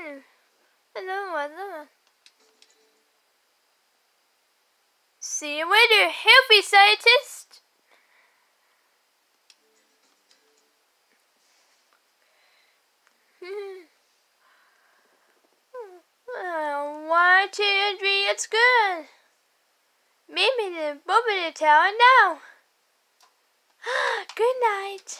Hello. See you later, healthy scientist. One, two, three, it's good. Maybe the Bobbity Tower now. Good night.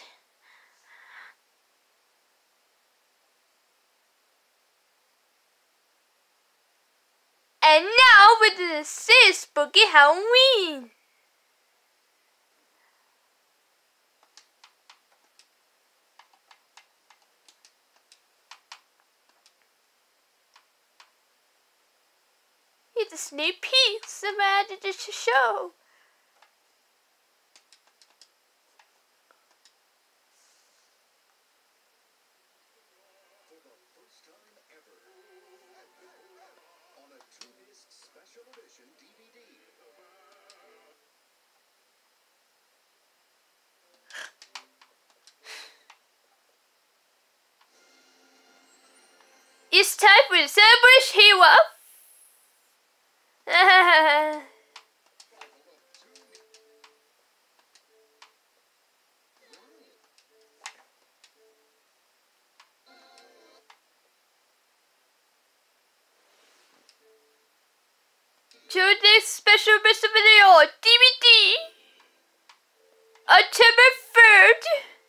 And now with the spooky Halloween. Here's a sneak peek of added to the show. For the first time ever, on a 2-disc special edition DVD. It's time for the celebration hero. Today's special video DVD, October 3rd.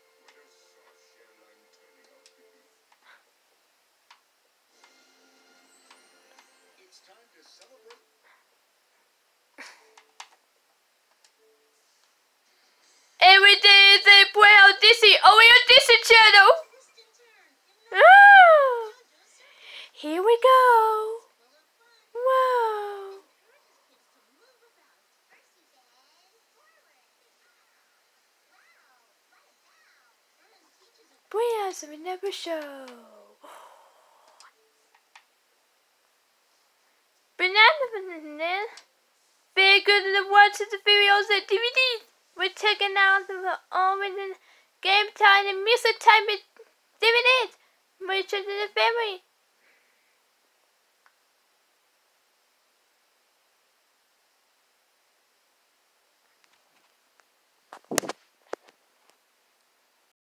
It's time to celebrate. Every day they play on Disney, only on Disney Channel. Ah, here we go. Wow. Brilliant, we never show. Banana. Very good to watch the videos and DVDs. We're checking out the all-in game time and music time with DVDs. We're checking the family.